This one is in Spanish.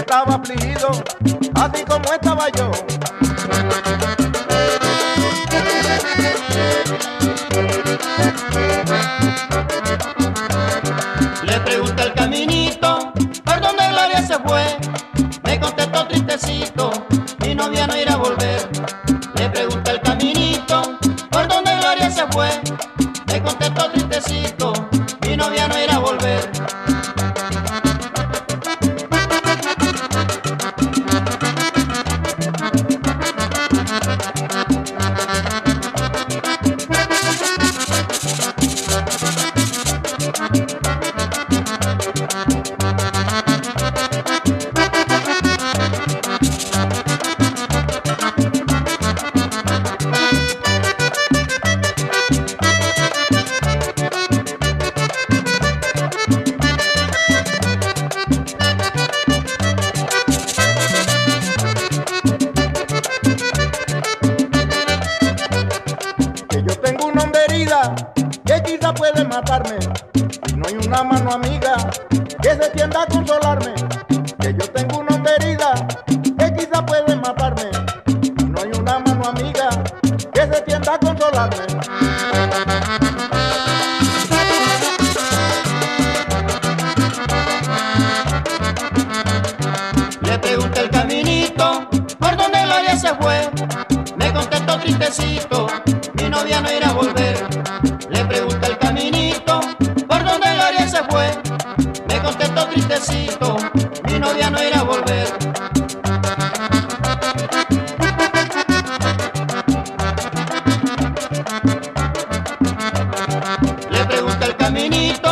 estaba afligido, así como estaba yo. Le pregunté el caminito, ¿por dónde Gloria se fue? Me contestó tristecito, mi novia no irá a volver. Le pregunté el caminito, ¿por dónde Gloria se fue? Me contestó tristecito, mi novia no irá a volver. Que yo tengo una honda herida que quizá puede matarme, y no hay una mano amiga que se tienda a consolarme. Que yo tengo una honda herida que quizá puede matarme, y no hay una mano amiga que se tienda a consolarme. Le pregunté el caminito, ¿por dónde Gloria se fue? Me contestó tristecito, mi novia no irá a volver. Le pregunté el caminito, ¿por dónde Gloria se fue? Me contestó tristecito, mi novia no irá a volver. Le pregunté el caminito,